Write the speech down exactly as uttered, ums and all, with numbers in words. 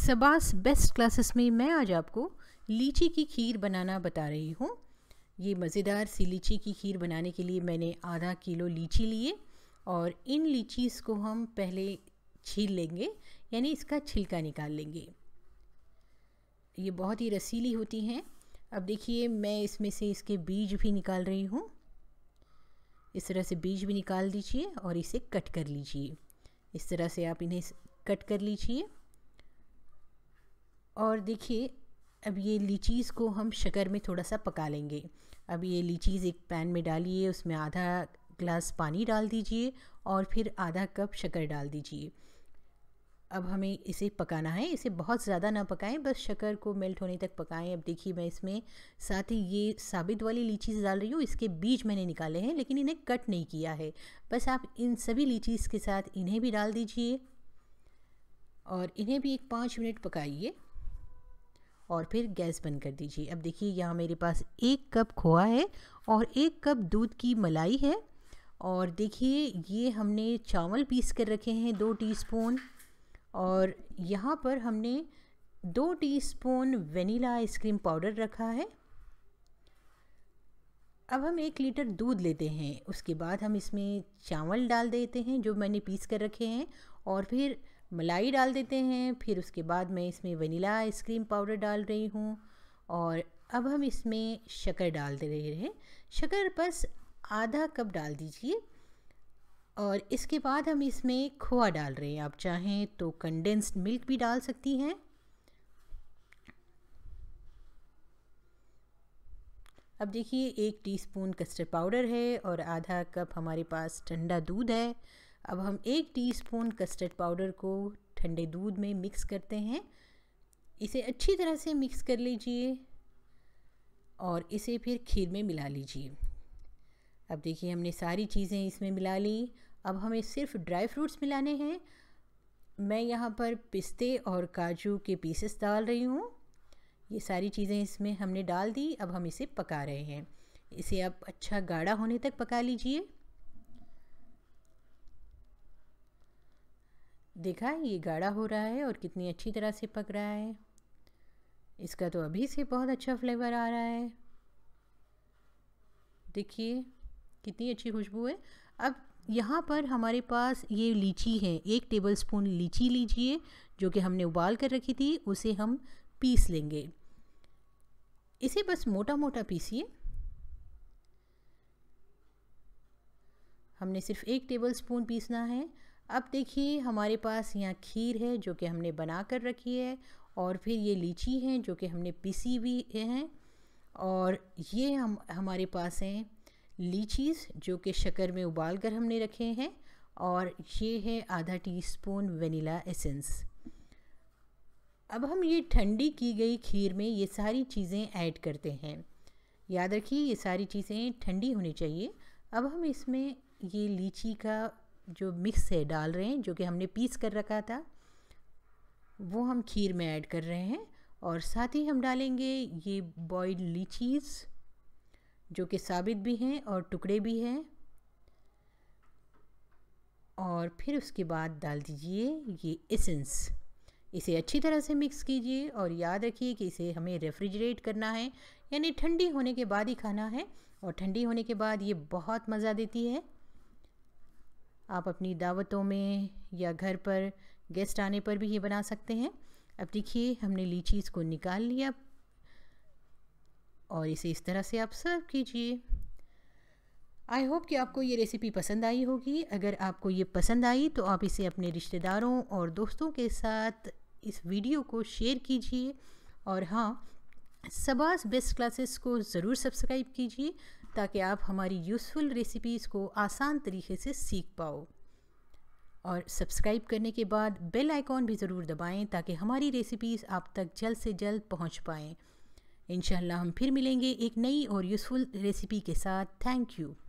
सबास best classes में मैं आज आपको लीची की खीर बनाना बता रही हूँ। ये मज़ेदार सी लीची की खीर बनाने के लिए मैंने आधा किलो लीची लिए और इन लीचीज़ को हम पहले छील लेंगे, यानी इसका छिलका निकाल लेंगे। ये बहुत ही रसीली होती हैं। अब देखिए मैं इसमें से इसके बीज भी निकाल रही हूँ। इस तरह से बीज भी निकाल दीजिए और इसे कट कर लीजिए। इस तरह से आप इन्हें कट कर लीजिए। और देखिए अब ये लीचीज़ को हम शक्कर में थोड़ा सा पका लेंगे। अब ये लीचीज़ एक पैन में डालिए, उसमें आधा ग्लास पानी डाल दीजिए और फिर आधा कप शक्कर डाल दीजिए। अब हमें इसे पकाना है, इसे बहुत ज़्यादा ना पकाएं, बस शक्कर को मेल्ट होने तक पकाएं। अब देखिए मैं इसमें साथ ही ये साबित वाली लीचीज़ डाल रही हूँ। इसके बीज मैंने निकाले हैं लेकिन इन्हें कट नहीं किया है। बस आप इन सभी लीचीज़ के साथ इन्हें भी डाल दीजिए और इन्हें भी एक पाँच मिनट पकाइए और फिर गैस बंद कर दीजिए। अब देखिए यहाँ मेरे पास एक कप खोआ है और एक कप दूध की मलाई है। और देखिए ये हमने चावल पीस कर रखे हैं दो टीस्पून, और यहाँ पर हमने दो टीस्पून वेनिला आइसक्रीम पाउडर रखा है। अब हम एक लीटर दूध लेते हैं, उसके बाद हम इसमें चावल डाल देते हैं जो मैंने पीस कर रखे हैं, और फिर मलाई डाल देते हैं। फिर उसके बाद मैं इसमें वनीला आइसक्रीम पाउडर डाल रही हूँ और अब हम इसमें शक्कर डाल दे रहे हैं। शक्कर बस आधा कप डाल दीजिए और इसके बाद हम इसमें खोआ डाल रहे हैं। आप चाहें तो कंडेंस्ड मिल्क भी डाल सकती हैं। अब देखिए एक टीस्पून कस्टर्ड पाउडर है और आधा कप हमारे पास ठंडा दूध है। अब हम एक टीस्पून कस्टर्ड पाउडर को ठंडे दूध में मिक्स करते हैं। इसे अच्छी तरह से मिक्स कर लीजिए और इसे फिर खीर में मिला लीजिए। अब देखिए हमने सारी चीज़ें इसमें मिला ली। अब हमें सिर्फ ड्राई फ्रूट्स मिलाने हैं। मैं यहाँ पर पिस्ते और काजू के पीसेस डाल रही हूँ। ये सारी चीज़ें इसमें हमने डाल दी। अब हम इसे पका रहे हैं। इसे आप अच्छा गाढ़ा होने तक पका लीजिए। देखा ये गाढ़ा हो रहा है और कितनी अच्छी तरह से पक रहा है। इसका तो अभी से बहुत अच्छा फ्लेवर आ रहा है। देखिए कितनी अच्छी खुशबू है। अब यहाँ पर हमारे पास ये लीची है, एक टेबलस्पून लीची लीजिए जो कि हमने उबाल कर रखी थी, उसे हम पीस लेंगे। इसे बस मोटा मोटा पीसिए। हमने सिर्फ एक टेबलस्पून पीसना है। अब देखिए हमारे पास यहाँ खीर है जो कि हमने बना कर रखी है, और फिर ये लीची हैं जो कि हमने पीसी भी हैं, और ये हम हमारे पास हैं लीचीज़ जो कि शक्कर में उबाल कर हमने रखे हैं, और ये है आधा टीस्पून वेनिला एसेंस। अब हम ये ठंडी की गई खीर में ये सारी चीज़ें ऐड करते हैं। याद रखिए ये सारी चीज़ें ठंडी होनी चाहिए। अब हम इसमें ये लीची का जो मिक्स है डाल रहे हैं, जो कि हमने पीस कर रखा था, वो हम खीर में ऐड कर रहे हैं। और साथ ही हम डालेंगे ये बॉइल्ड लीचीज़ जो कि साबित भी हैं और टुकड़े भी हैं, और फिर उसके बाद डाल दीजिए ये एसेंस। इसे अच्छी तरह से मिक्स कीजिए और याद रखिए कि इसे हमें रेफ्रिजरेट करना है, यानी ठंडी होने के बाद ही खाना है। और ठंडी होने के बाद ये बहुत मज़ा देती है। आप अपनी दावतों में या घर पर गेस्ट आने पर भी ये बना सकते हैं। अब देखिए हमने लीचीज़ को निकाल लिया और इसे इस तरह से आप सर्व कीजिए। आई होप कि आपको ये रेसिपी पसंद आई होगी। अगर आपको ये पसंद आई तो आप इसे अपने रिश्तेदारों और दोस्तों के साथ इस वीडियो को शेयर कीजिए। और हाँ, सबास बेस्ट क्लासेस को ज़रूर सब्सक्राइब कीजिए ताकि आप हमारी यूज़फुल रेसिपीज़ को आसान तरीके से सीख पाओ। और सब्सक्राइब करने के बाद बेल आइकॉन भी ज़रूर दबाएं ताकि हमारी रेसिपीज़ आप तक जल्द से जल्द पहुंच पाएँ। इंशाल्लाह हम फिर मिलेंगे एक नई और यूज़फुल रेसिपी के साथ। Thank you.